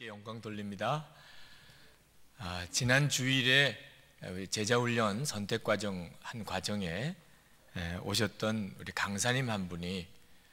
하나님께 영광 돌립니다. 지난 주일에 제자훈련 선택과정 한 과정에 오셨던 우리 강사님 한 분이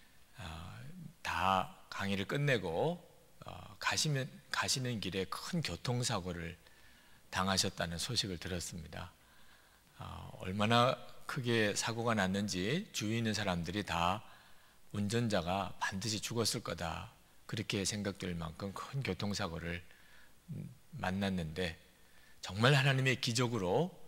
다 강의를 끝내고 가시는 길에 큰 교통사고를 당하셨다는 소식을 들었습니다. 얼마나 크게 사고가 났는지 주위에 있는 사람들이 다 운전자가 반드시 죽었을 거다 그렇게 생각될 만큼 큰 교통사고를 만났는데, 정말 하나님의 기적으로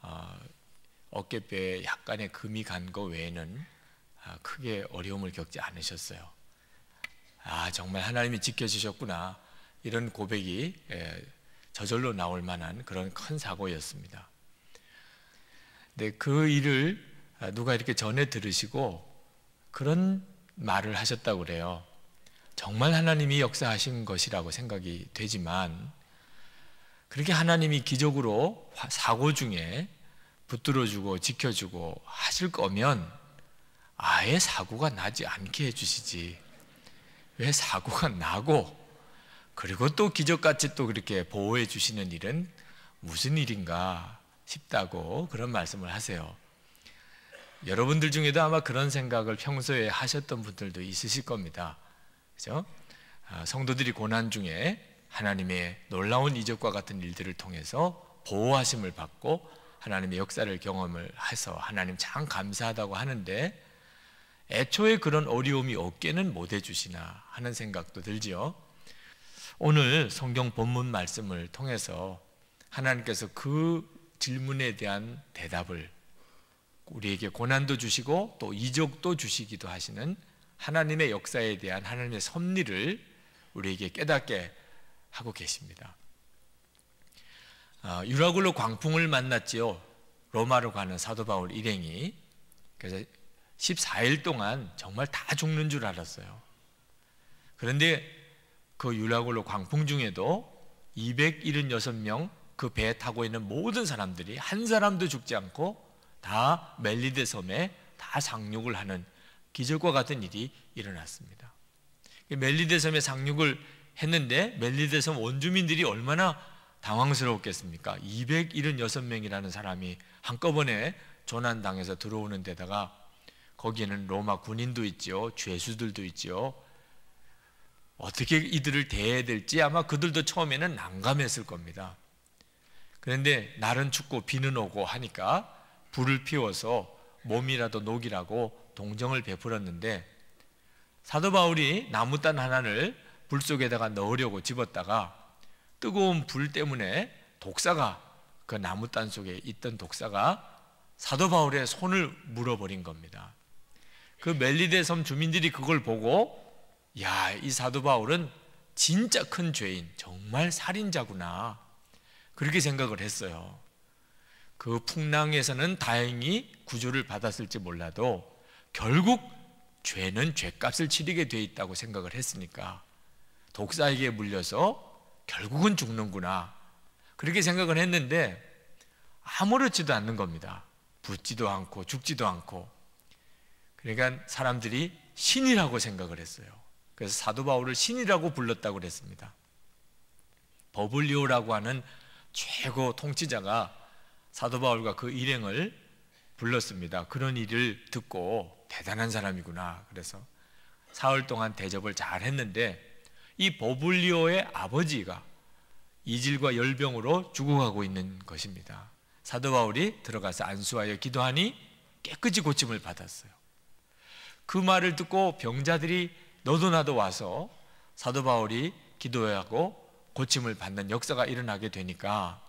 어깨뼈에 약간의 금이 간 거 외에는 크게 어려움을 겪지 않으셨어요. 정말 하나님이 지켜주셨구나, 이런 고백이 저절로 나올 만한 그런 큰 사고였습니다. 근데 그 일을 누가 이렇게 전해 들으시고 그런 말을 하셨다고 그래요. 정말 하나님이 역사하신 것이라고 생각이 되지만, 그렇게 하나님이 기적으로 사고 중에 붙들어주고 지켜주고 하실 거면 아예 사고가 나지 않게 해주시지, 왜 사고가 나고 그리고 또 기적같이 또 그렇게 보호해 주시는 일은 무슨 일인가 싶다고 그런 말씀을 하세요. 여러분들 중에도 아마 그런 생각을 평소에 하셨던 분들도 있으실 겁니다. 그죠? 성도들이 고난 중에 하나님의 놀라운 이적과 같은 일들을 통해서 보호하심을 받고 하나님의 역사를 경험을 해서 하나님 참 감사하다고 하는데, 애초에 그런 어려움이 없게는 못 해주시나 하는 생각도 들지요. 오늘 성경 본문 말씀을 통해서 하나님께서 그 질문에 대한 대답을, 우리에게 고난도 주시고 또 이적도 주시기도 하시는 하나님의 역사에 대한 하나님의 섭리를 우리에게 깨닫게 하고 계십니다. 유라굴로 광풍을 만났지요. 로마로 가는 사도 바울 일행이. 그래서 14일 동안 정말 다 죽는 줄 알았어요. 그런데 그 유라굴로 광풍 중에도 276명 그 배에 타고 있는 모든 사람들이 한 사람도 죽지 않고 다 멜리데 섬에 다 상륙을 하는 기적과 같은 일이 일어났습니다. 멜리데 섬에 상륙을 했는데 멜리데 섬 원주민들이 얼마나 당황스러웠겠습니까? 276명이라는 사람이 한꺼번에 조난당해서 들어오는 데다가 거기에는 로마 군인도 있죠, 죄수들도 있죠. 어떻게 이들을 대해야 될지 아마 그들도 처음에는 난감했을 겁니다. 그런데 날은 춥고 비는 오고 하니까 불을 피워서 몸이라도 녹이라고 동정을 베풀었는데, 사도 바울이 나무단 하나를 불 속에다가 넣으려고 집었다가 뜨거운 불 때문에 독사가, 그 나무단 속에 있던 독사가 사도 바울의 손을 물어버린 겁니다. 그 멜리데 섬 주민들이 그걸 보고, 야, 이 사도 바울은 진짜 큰 죄인, 정말 살인자구나, 그렇게 생각을 했어요. 그 풍랑에서는 다행히 구조를 받았을지 몰라도 결국 죄는 죄값을 치르게 돼 있다고 생각을 했으니까 독사에게 물려서 결국은 죽는구나, 그렇게 생각을 했는데 아무렇지도 않는 겁니다. 붙지도 않고 죽지도 않고. 그러니까 사람들이 신이라고 생각을 했어요. 그래서 사도 바울을 신이라고 불렀다고 그랬습니다. 버블리오라고 하는 최고 통치자가 사도 바울과 그 일행을 불렀습니다. 그런 일을 듣고 대단한 사람이구나, 그래서 사흘 동안 대접을 잘 했는데, 이 버블리오의 아버지가 이질과 열병으로 죽어가고 있는 것입니다. 사도 바울이 들어가서 안수하여 기도하니 깨끗이 고침을 받았어요. 그 말을 듣고 병자들이 너도 나도 와서 사도 바울이 기도하고 고침을 받는 역사가 일어나게 되니까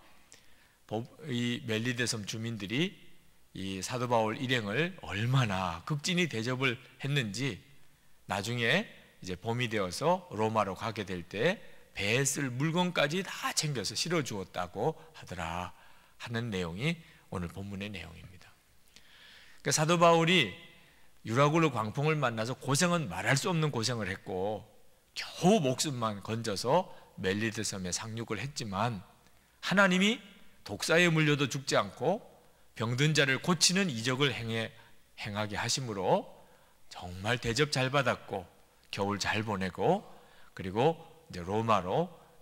이 멜리데 섬 주민들이 이 사도 바울 일행을 얼마나 극진히 대접을 했는지, 나중에 이제 봄이 되어서 로마로 가게 될 때 배에 쓸 물건까지 다 챙겨서 실어 주었다고 하더라 하는 내용이 오늘 본문의 내용입니다. 그러니까 사도 바울이 유라굴로 광풍을 만나서 고생은 말할 수 없는 고생을 했고 겨우 목숨만 건져서 멜리데 섬에 상륙을 했지만, 하나님이 독사에 물려도 죽지 않고 병든 자를 고치는 이적을 행하게 하심으로 정말 대접 잘 받았고 겨울 잘 보내고, 그리고 이제 로마로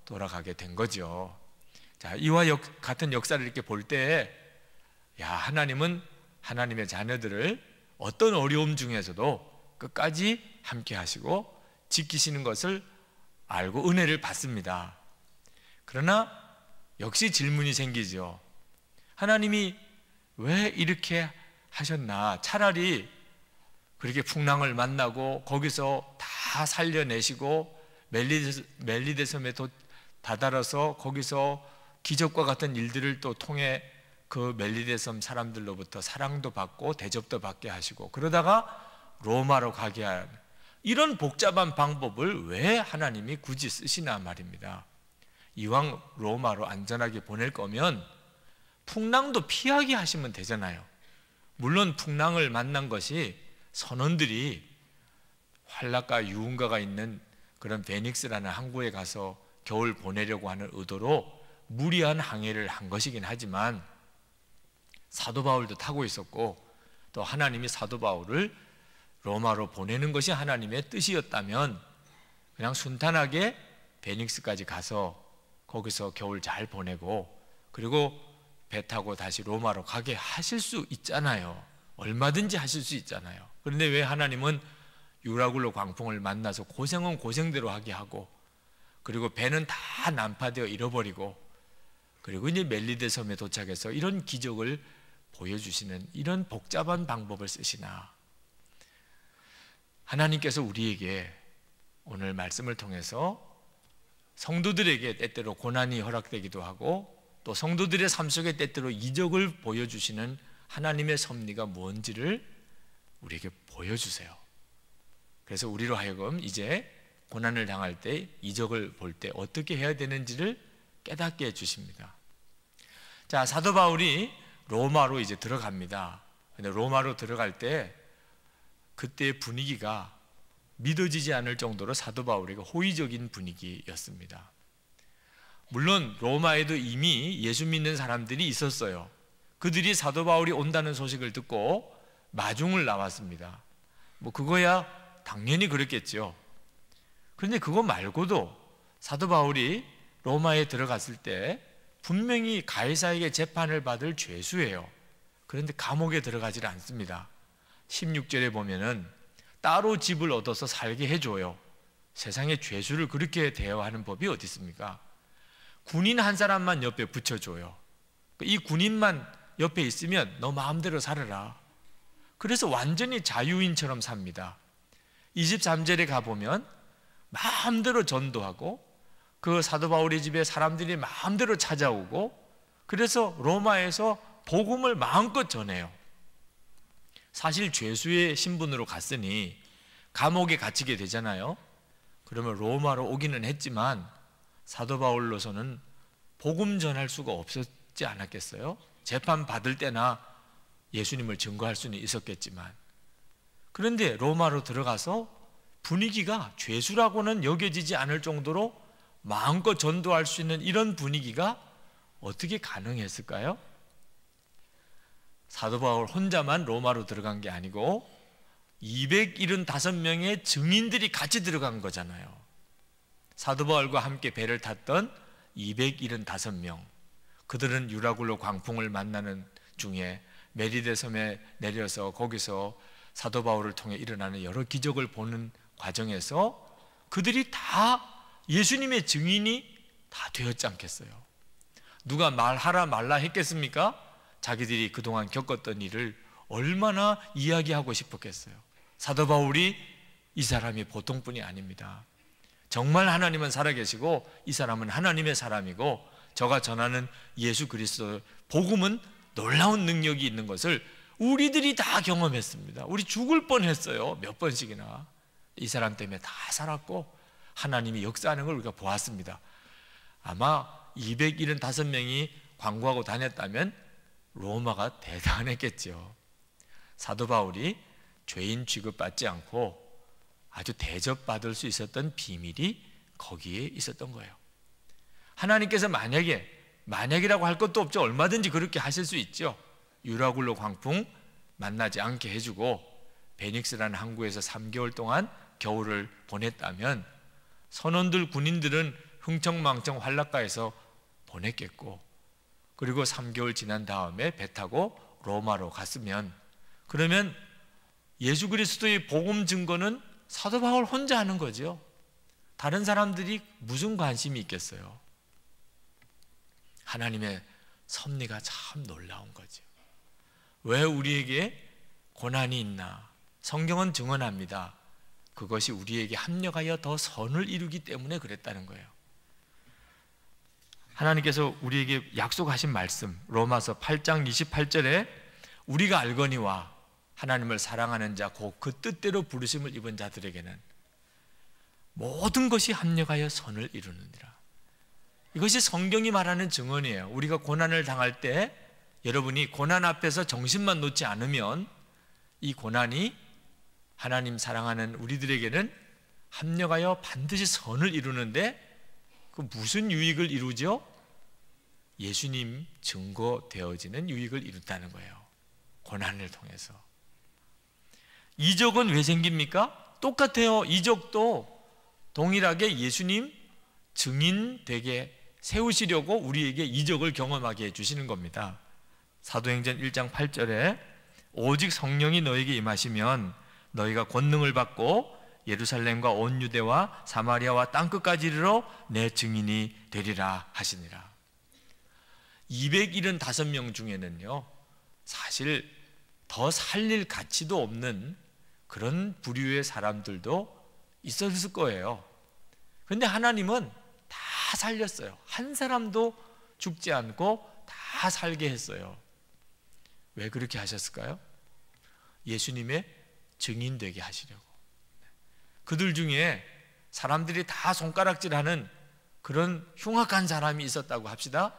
돌아가게 된 거죠. 자, 이와 같은 역사를 이렇게 볼 때, 야, 하나님은 하나님의 자녀들을 어떤 어려움 중에서도 끝까지 함께 하시고 지키시는 것을 알고 은혜를 받습니다. 그러나 역시 질문이 생기죠. 하나님이 왜 이렇게 하셨나? 차라리 그렇게 풍랑을 만나고 거기서 다 살려내시고 멜리데 섬에 다다라서 거기서 기적과 같은 일들을 또 통해 그 멜리데 섬 사람들로부터 사랑도 받고 대접도 받게 하시고 그러다가 로마로 가게 한 이런 복잡한 방법을 왜 하나님이 굳이 쓰시나 말입니다. 이왕 로마로 안전하게 보낼 거면 풍랑도 피하게 하시면 되잖아요. 물론 풍랑을 만난 것이 선원들이 환락과 유흥가가 있는 그런 베닉스라는 항구에 가서 겨울 보내려고 하는 의도로 무리한 항해를 한 것이긴 하지만 사도 바울도 타고 있었고 또 하나님이 사도 바울을 로마로 보내는 것이 하나님의 뜻이었다면 그냥 순탄하게 베닉스까지 가서 거기서 겨울 잘 보내고 그리고 배 타고 다시 로마로 가게 하실 수 있잖아요. 얼마든지 하실 수 있잖아요. 그런데 왜 하나님은 유라굴로 광풍을 만나서 고생은 고생대로 하게 하고 그리고 배는 다 난파되어 잃어버리고 그리고 이제 멜리데 섬에 도착해서 이런 기적을 보여주시는 이런 복잡한 방법을 쓰시나? 하나님께서 우리에게 오늘 말씀을 통해서 성도들에게 때때로 고난이 허락되기도 하고 또 성도들의 삶 속에 때때로 이적을 보여주시는 하나님의 섭리가 뭔지를 우리에게 보여주세요. 그래서 우리로 하여금 이제 고난을 당할 때 이적을 볼 때 어떻게 해야 되는지를 깨닫게 해주십니다. 자, 사도 바울이 로마로 이제 들어갑니다. 근데 로마로 들어갈 때 그때의 분위기가 믿어지지 않을 정도로 사도 바울에게 호의적인 분위기였습니다. 물론 로마에도 이미 예수 믿는 사람들이 있었어요. 그들이 사도 바울이 온다는 소식을 듣고 마중을 나왔습니다. 뭐 그거야 당연히 그랬겠죠. 그런데 그거 말고도 사도 바울이 로마에 들어갔을 때 분명히 가이사에게 재판을 받을 죄수예요. 그런데 감옥에 들어가질 않습니다. 16절에 보면은 따로 집을 얻어서 살게 해줘요. 세상에 죄수를 그렇게 대하는 법이 어디 있습니까? 군인 한 사람만 옆에 붙여줘요. 이 군인만 옆에 있으면 너 마음대로 살아라. 그래서 완전히 자유인처럼 삽니다. 23절에 가보면 마음대로 전도하고 그 사도 바울의 집에 사람들이 마음대로 찾아오고 그래서 로마에서 복음을 마음껏 전해요. 사실 죄수의 신분으로 갔으니 감옥에 갇히게 되잖아요. 그러면 로마로 오기는 했지만 사도 바울로서는 복음 전할 수가 없었지 않았겠어요? 재판 받을 때나 예수님을 증거할 수는 있었겠지만 그런데 로마로 들어가서 분위기가 죄수라고는 여겨지지 않을 정도로 마음껏 전도할 수 있는 이런 분위기가 어떻게 가능했을까요? 사도 바울 혼자만 로마로 들어간 게 아니고 275명의 증인들이 같이 들어간 거잖아요. 사도 바울과 함께 배를 탔던 275명, 그들은 유라굴로 광풍을 만나는 중에 메리데 섬에 내려서 거기서 사도 바울을 통해 일어나는 여러 기적을 보는 과정에서 그들이 다 예수님의 증인이 다 되었지 않겠어요? 누가 말하라 말라 했겠습니까? 자기들이 그동안 겪었던 일을 얼마나 이야기하고 싶었겠어요. 사도 바울이 이 사람이 보통 분이 아닙니다. 정말 하나님은 살아계시고 이 사람은 하나님의 사람이고 저가 전하는 예수 그리스도 복음은 놀라운 능력이 있는 것을 우리들이 다 경험했습니다. 우리 죽을 뻔했어요. 몇 번씩이나. 이 사람 때문에 다 살았고 하나님이 역사하는 걸 우리가 보았습니다. 아마 275명이 광고하고 다녔다면 로마가 대단했겠죠. 사도 바울이 죄인 취급받지 않고 아주 대접받을 수 있었던 비밀이 거기에 있었던 거예요. 하나님께서 만약이라고 할 것도 없죠. 얼마든지 그렇게 하실 수 있죠. 유라굴로 광풍 만나지 않게 해주고 베닉스라는 항구에서 3개월 동안 겨울을 보냈다면 선원들 군인들은 흥청망청 활락가에서 보냈겠고, 그리고 3개월 지난 다음에 배 타고 로마로 갔으면, 그러면 예수 그리스도의 복음 증거는 사도 바울 혼자 하는 거죠. 다른 사람들이 무슨 관심이 있겠어요? 하나님의 섭리가 참 놀라운 거죠. 왜 우리에게 고난이 있나? 성경은 증언합니다. 그것이 우리에게 합력하여 더 선을 이루기 때문에 그랬다는 거예요. 하나님께서 우리에게 약속하신 말씀, 로마서 8장 28절에 우리가 알거니와 하나님을 사랑하는 자 곧 그 뜻대로 부르심을 입은 자들에게는 모든 것이 합력하여 선을 이루느니라. 이것이 성경이 말하는 증언이에요. 우리가 고난을 당할 때 여러분이 고난 앞에서 정신만 놓지 않으면 이 고난이 하나님 사랑하는 우리들에게는 합력하여 반드시 선을 이루는데, 그 무슨 유익을 이루죠? 예수님 증거되어지는 유익을 이룬다는 거예요. 고난을 통해서. 이적은 왜 생깁니까? 똑같아요. 이적도 동일하게 예수님 증인 되게 세우시려고 우리에게 이적을 경험하게 해주시는 겁니다. 사도행전 1장 8절에 오직 성령이 너에게 임하시면 너희가 권능을 받고 예루살렘과 온 유대와 사마리아와 땅끝까지 이르러 내 증인이 되리라 하시니라. 275명 중에는요, 사실 더 살릴 가치도 없는 그런 부류의 사람들도 있었을 거예요. 그런데 하나님은 다 살렸어요. 한 사람도 죽지 않고 다 살게 했어요. 왜 그렇게 하셨을까요? 예수님의 증인 되게 하시려고. 그들 중에 사람들이 다 손가락질하는 그런 흉악한 사람이 있었다고 합시다.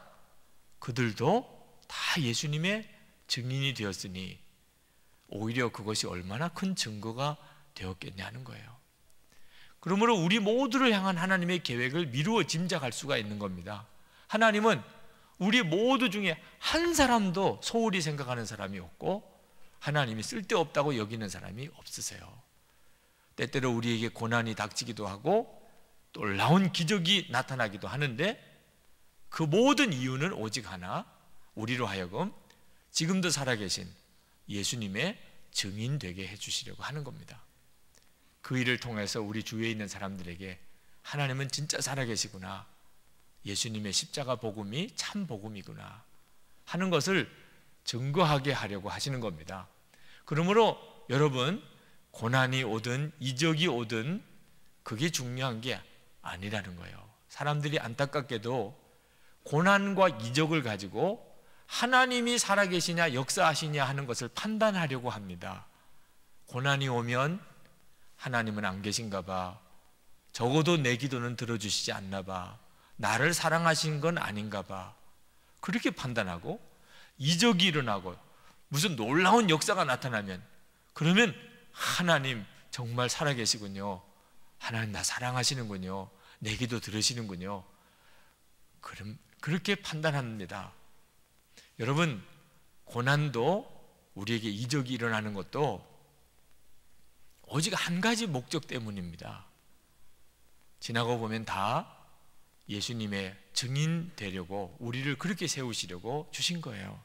그들도 다 예수님의 증인이 되었으니 오히려 그것이 얼마나 큰 증거가 되었겠냐는 거예요. 그러므로 우리 모두를 향한 하나님의 계획을 미루어 짐작할 수가 있는 겁니다. 하나님은 우리 모두 중에 한 사람도 소홀히 생각하는 사람이 없고 하나님이 쓸데없다고 여기는 사람이 없으세요. 때때로 우리에게 고난이 닥치기도 하고 놀라운 기적이 나타나기도 하는데, 그 모든 이유는 오직 하나, 우리로 하여금 지금도 살아계신 예수님의 증인 되게 해주시려고 하는 겁니다. 그 일을 통해서 우리 주위에 있는 사람들에게 하나님은 진짜 살아계시구나, 예수님의 십자가 복음이 참 복음이구나 하는 것을 증거하게 하려고 하시는 겁니다. 그러므로 여러분, 고난이 오든 이적이 오든 그게 중요한 게 아니라는 거예요. 사람들이 안타깝게도 고난과 이적을 가지고 하나님이 살아계시냐 역사하시냐 하는 것을 판단하려고 합니다. 고난이 오면 하나님은 안 계신가 봐, 적어도 내 기도는 들어주시지 않나 봐, 나를 사랑하신 건 아닌가 봐, 그렇게 판단하고, 이적이 일어나고 무슨 놀라운 역사가 나타나면 그러면 하나님 정말 살아계시군요, 하나님 나 사랑하시는군요, 내 기도 들으시는군요, 그럼 그렇게 판단합니다. 여러분, 고난도 우리에게 이적이 일어나는 것도 오직 한 가지 목적 때문입니다. 지나고 보면 다 예수님의 증인 되려고, 우리를 그렇게 세우시려고 주신 거예요.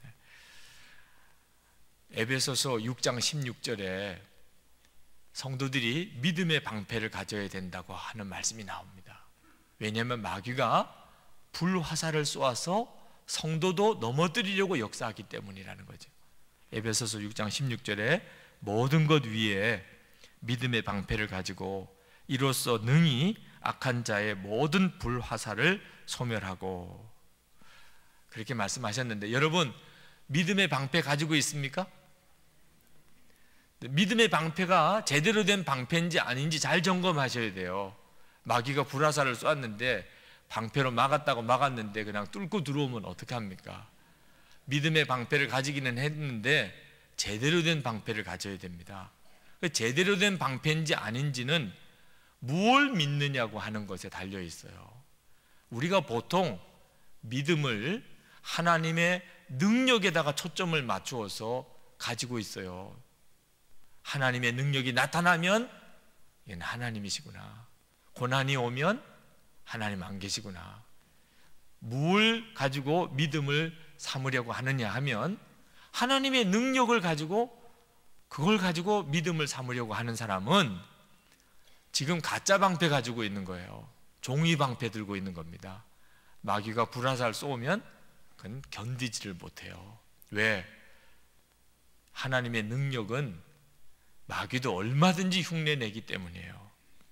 에베소서 6장 16절에 성도들이 믿음의 방패를 가져야 된다고 하는 말씀이 나옵니다. 왜냐하면 마귀가 불화살을 쏘아서 성도도 넘어뜨리려고 역사하기 때문이라는 거죠. 에베소서 6장 16절에 모든 것 위에 믿음의 방패를 가지고 이로써 능히 악한 자의 모든 불화살을 소멸하고, 그렇게 말씀하셨는데, 여러분 믿음의 방패 가지고 있습니까? 믿음의 방패가 제대로 된 방패인지 아닌지 잘 점검하셔야 돼요. 마귀가 불화살을 쏘았는데 방패로 막았다고 막았는데 그냥 뚫고 들어오면 어떻게 합니까? 믿음의 방패를 가지기는 했는데 제대로 된 방패를 가져야 됩니다. 제대로 된 방패인지 아닌지는 무엇을 믿느냐고 하는 것에 달려 있어요. 우리가 보통 믿음을 하나님의 능력에다가 초점을 맞추어서 가지고 있어요. 하나님의 능력이 나타나면 얘는 하나님이시구나, 고난이 오면 하나님 안 계시구나. 뭘 가지고 믿음을 삼으려고 하느냐 하면 하나님의 능력을 가지고, 그걸 가지고 믿음을 삼으려고 하는 사람은 지금 가짜 방패 가지고 있는 거예요. 종이 방패 들고 있는 겁니다. 마귀가 불화살 쏘면 그건 견디지를 못해요. 왜? 하나님의 능력은 마귀도 얼마든지 흉내내기 때문이에요.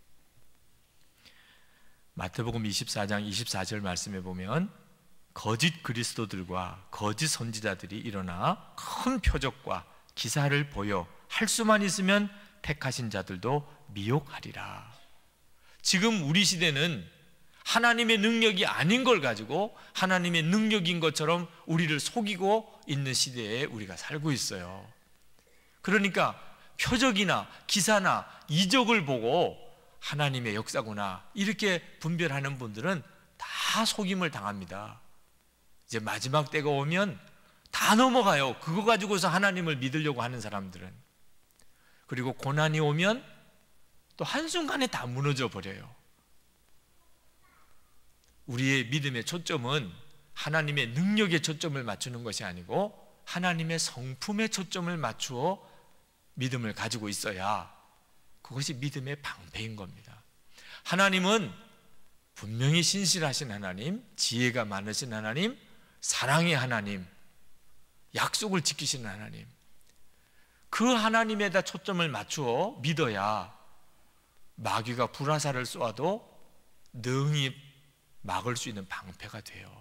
마태복음 24장 24절 말씀에 보면 거짓 그리스도들과 거짓 선지자들이 일어나 큰 표적과 기사를 보여 할 수만 있으면 택하신 자들도 미혹하리라. 지금 우리 시대는 하나님의 능력이 아닌 걸 가지고 하나님의 능력인 것처럼 우리를 속이고 있는 시대에 우리가 살고 있어요. 그러니까 표적이나 기사나 이적을 보고 하나님의 역사구나 이렇게 분별하는 분들은 다 속임을 당합니다. 이제 마지막 때가 오면 다 넘어가요. 그거 가지고서 하나님을 믿으려고 하는 사람들은. 그리고 고난이 오면 또 한순간에 다 무너져 버려요. 우리의 믿음의 초점은 하나님의 능력에 초점을 맞추는 것이 아니고 하나님의 성품에 초점을 맞추어 믿음을 가지고 있어야 그것이 믿음의 방패인 겁니다. 하나님은 분명히 신실하신 하나님, 지혜가 많으신 하나님, 사랑의 하나님, 약속을 지키시는 하나님, 그 하나님에다 초점을 맞추어 믿어야 마귀가 불화살을 쏘아도 능히 막을 수 있는 방패가 돼요.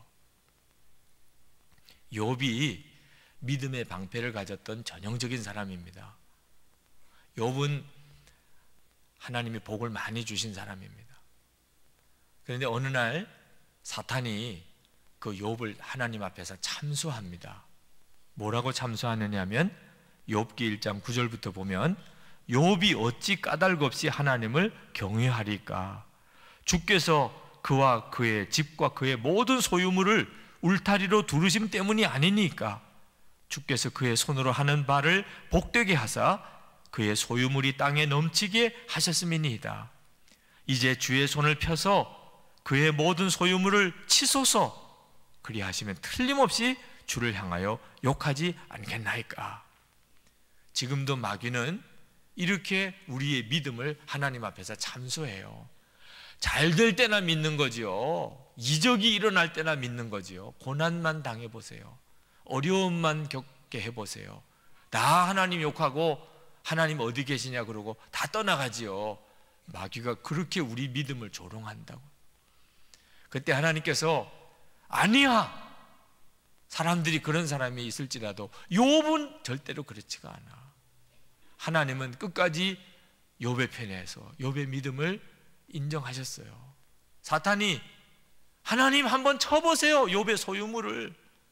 욥이 믿음의 방패를 가졌던 전형적인 사람입니다. 욥은 하나님이 복을 많이 주신 사람입니다. 그런데 어느 날 사탄이 그 욥을 하나님 앞에서 참수합니다. 뭐라고 참수하느냐 하면 욥기 1장 9절부터 보면 욥이 어찌 까닭 없이 하나님을 경외하리까? 주께서 그와 그의 집과 그의 모든 소유물을 울타리로 두르심 때문이 아니니까 주께서 그의 손으로 하는 바를 복되게 하사 그의 소유물이 땅에 넘치게 하셨음이니이다. 이제 주의 손을 펴서 그의 모든 소유물을 치소서. 그리하시면 틀림없이 주를 향하여 욕하지 않겠나이까? 지금도 마귀는 이렇게 우리의 믿음을 하나님 앞에서 참소해요. 잘 될 때나 믿는 거지요. 이적이 일어날 때나 믿는 거지요. 고난만 당해보세요. 어려움만 겪게 해보세요. 다 하나님 욕하고 하나님 어디 계시냐 그러고 다 떠나가지요. 마귀가 그렇게 우리 믿음을 조롱한다고. 그때 하나님께서 아니야, 사람들이 그런 사람이 있을지라도 욥은 절대로 그렇지가 않아. 하나님은 끝까지 욥의 편에서 욥의 믿음을 인정하셨어요. 사탄이 하나님 한번 쳐보세요, 욥의 소유물을.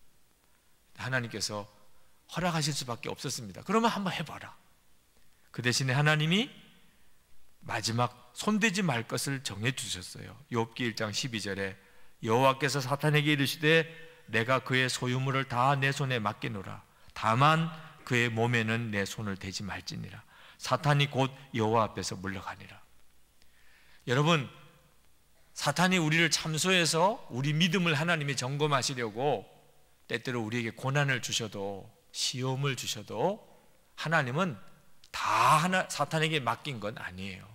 하나님께서 허락하실 수밖에 없었습니다. 그러면 한번 해봐라. 그 대신에 하나님이 마지막 손대지 말 것을 정해주셨어요. 욥기 1장 12절에 여호와께서 사탄에게 이르시되 내가 그의 소유물을 다 내 손에 맡기노라. 다만 그의 몸에는 내 손을 대지 말지니라. 사탄이 곧 여호와 앞에서 물러가니라. 여러분, 사탄이 우리를 참소해서 우리 믿음을 하나님이 점검하시려고 때때로 우리에게 고난을 주셔도, 시험을 주셔도 하나님은 다 사탄에게 맡긴 건 아니에요.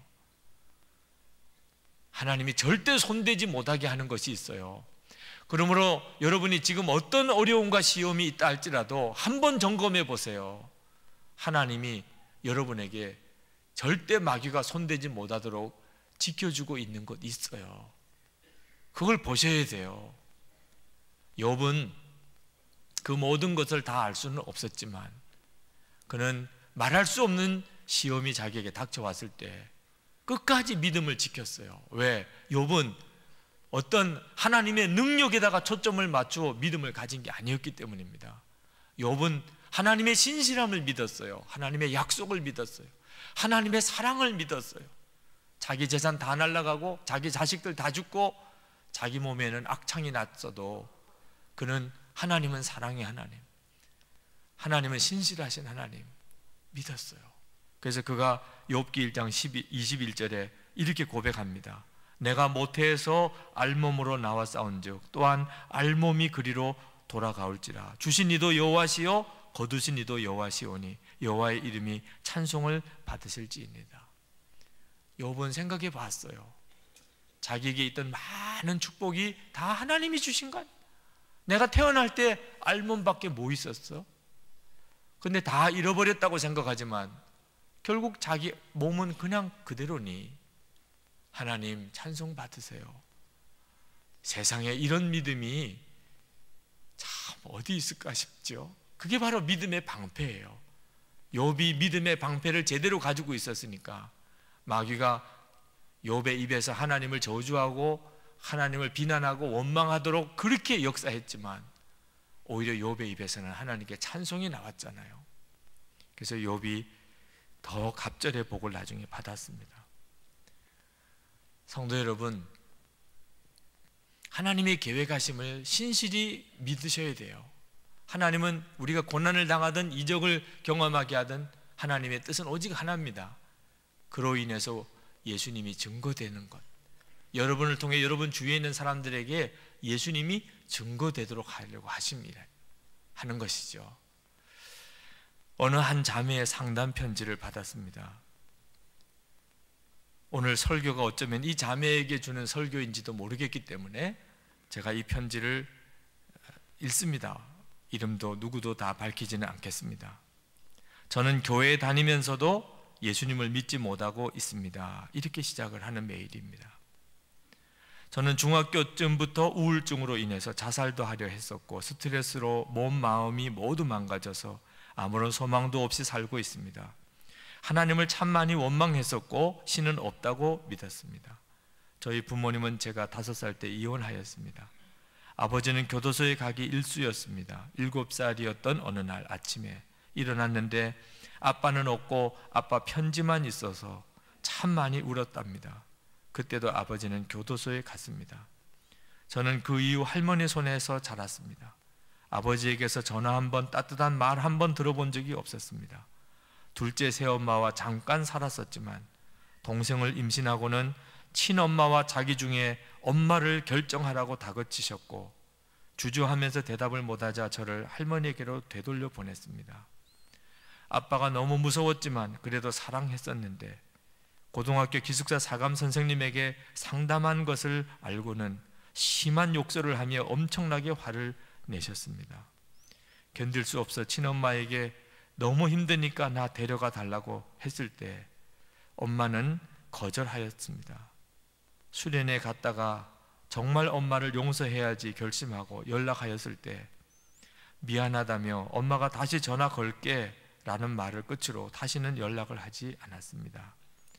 하나님이 절대 손대지 못하게 하는 것이 있어요. 그러므로 여러분이 지금 어떤 어려움과 시험이 있다 할지라도 한번 점검해 보세요. 하나님이 여러분에게 절대 마귀가 손대지 못하도록 지켜주고 있는 것 있어요. 그걸 보셔야 돼요. 욥은 그 모든 것을 다 알 수는 없었지만 그는 말할 수 없는 시험이 자기에게 닥쳐왔을 때 끝까지 믿음을 지켰어요. 왜? 욥은 어떤 하나님의 능력에다가 초점을 맞추어 믿음을 가진 게 아니었기 때문입니다. 욥은 하나님의 신실함을 믿었어요. 하나님의 약속을 믿었어요. 하나님의 사랑을 믿었어요. 자기 재산 다 날아가고 자기 자식들 다 죽고 자기 몸에는 악창이 났어도 그는 하나님은 사랑의 하나님, 하나님은 신실하신 하나님 믿었어요. 그래서 그가 욥기 1장 21절에 이렇게 고백합니다. 내가 모태에서 알몸으로 나와 싸운즉 또한 알몸이 그리로 돌아가올지라. 주신 이도 여호와시요 거두신 이도 여호와시오니 여호와의 이름이 찬송을 받으실지입니다. 욥은 생각해 봤어요. 자기에게 있던 많은 축복이 다 하나님이 주신 것. 내가 태어날 때 알몸밖에 뭐 있었어? 근데 다 잃어버렸다고 생각하지만 결국 자기 몸은 그냥 그대로니 하나님 찬송 받으세요. 세상에 이런 믿음이 참 어디 있을까 싶죠. 그게 바로 믿음의 방패예요. 욥이 믿음의 방패를 제대로 가지고 있었으니까 마귀가 욥의 입에서 하나님을 저주하고 하나님을 비난하고 원망하도록 그렇게 역사했지만 오히려 욥의 입에서는 하나님께 찬송이 나왔잖아요. 그래서 욥이 더 갑절의 복을 나중에 받았습니다. 성도 여러분, 하나님의 계획하심을 신실히 믿으셔야 돼요. 하나님은 우리가 고난을 당하든 이적을 경험하게 하든 하나님의 뜻은 오직 하나입니다. 그로 인해서 예수님이 증거되는 것, 여러분을 통해 여러분 주위에 있는 사람들에게 예수님이 증거되도록 하려고 하십니다. 하는 것이죠. 어느 한 자매의 상담 편지를 받았습니다. 오늘 설교가 어쩌면 이 자매에게 주는 설교인지도 모르겠기 때문에 제가 이 편지를 읽습니다. 이름도 누구도 다 밝히지는 않겠습니다. 저는 교회에 다니면서도 예수님을 믿지 못하고 있습니다. 이렇게 시작을 하는 메일입니다. 저는 중학교쯤부터 우울증으로 인해서 자살도 하려 했었고 스트레스로 몸, 마음이 모두 망가져서 아무런 소망도 없이 살고 있습니다. 하나님을 참 많이 원망했었고 신은 없다고 믿었습니다. 저희 부모님은 제가 5살 때 이혼하였습니다. 아버지는 교도소에 가기 일쑤였습니다. 7살이었던 어느 날 아침에 일어났는데 아빠는 없고 아빠 편지만 있어서 참 많이 울었답니다. 그때도 아버지는 교도소에 갔습니다. 저는 그 이후 할머니 손에서 자랐습니다. 아버지에게서 전화 한 번, 따뜻한 말 한 번 들어본 적이 없었습니다. 둘째 새엄마와 잠깐 살았었지만 동생을 임신하고는 친엄마와 자기 중에 엄마를 결정하라고 다그치셨고 주저하면서 대답을 못하자 저를 할머니에게로 되돌려 보냈습니다. 아빠가 너무 무서웠지만 그래도 사랑했었는데 고등학교 기숙사 사감 선생님에게 상담한 것을 알고는 심한 욕설을 하며 엄청나게 화를 내셨습니다. 견딜 수 없어 친엄마에게 너무 힘드니까 나 데려가 달라고 했을 때 엄마는 거절하였습니다. 수련회 갔다가 정말 엄마를 용서해야지 결심하고 연락하였을 때 미안하다며 엄마가 다시 전화 걸게 라는 말을 끝으로 다시는 연락을 하지 않았습니다.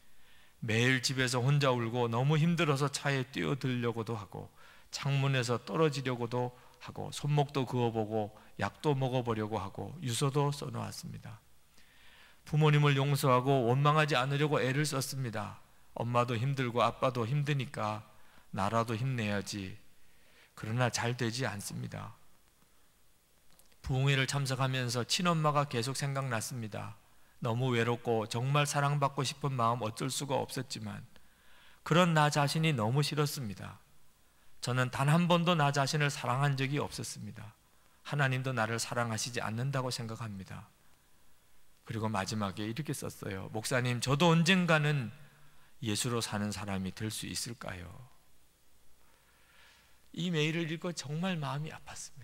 매일 집에서 혼자 울고 너무 힘들어서 차에 뛰어들려고도 하고 창문에서 떨어지려고도 하고 손목도 그어보고 약도 먹어보려고 하고 유서도 써놓았습니다. 부모님을 용서하고 원망하지 않으려고 애를 썼습니다. 엄마도 힘들고 아빠도 힘드니까 나라도 힘내야지. 그러나 잘 되지 않습니다. 부흥회를 참석하면서 친엄마가 계속 생각났습니다. 너무 외롭고 정말 사랑받고 싶은 마음 어쩔 수가 없었지만 그런 나 자신이 너무 싫었습니다. 저는 단 한 번도 나 자신을 사랑한 적이 없었습니다. 하나님도 나를 사랑하시지 않는다고 생각합니다. 그리고 마지막에 이렇게 썼어요. 목사님, 저도 언젠가는 예수로 사는 사람이 될 수 있을까요? 이 메일을 읽고 정말 마음이 아팠습니다.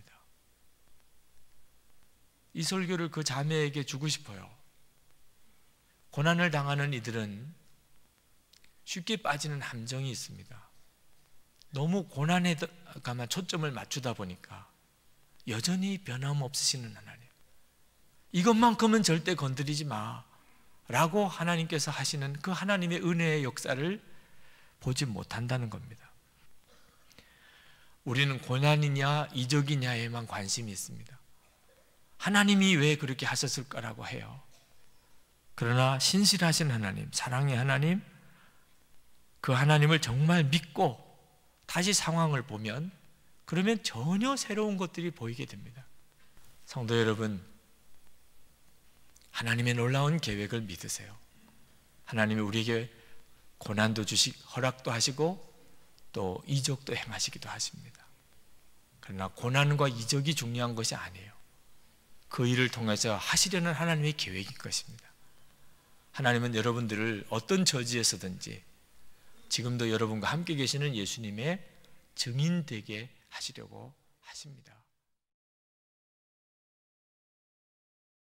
이 설교를 그 자매에게 주고 싶어요. 고난을 당하는 이들은 쉽게 빠지는 함정이 있습니다. 너무 고난에만 초점을 맞추다 보니까 여전히 변함없으시는 하나님, 이것만큼은 절대 건드리지 마 라고 하나님께서 하시는 그 하나님의 은혜의 역사를 보지 못한다는 겁니다. 우리는 고난이냐 이적이냐에만 관심이 있습니다. 하나님이 왜 그렇게 하셨을까라고 해요. 그러나 신실하신 하나님, 사랑의 하나님, 그 하나님을 정말 믿고 다시 상황을 보면 그러면 전혀 새로운 것들이 보이게 됩니다. 성도 여러분, 하나님의 놀라운 계획을 믿으세요. 하나님이 우리에게 고난도 허락도 하시고 또 이적도 행하시기도 하십니다. 그러나 고난과 이적이 중요한 것이 아니에요. 그 일을 통해서 하시려는 하나님의 계획인 것입니다. 하나님은 여러분들을 어떤 처지에서든지 지금도 여러분과 함께 계시는 예수님의 증인 되게 하시려고 하십니다.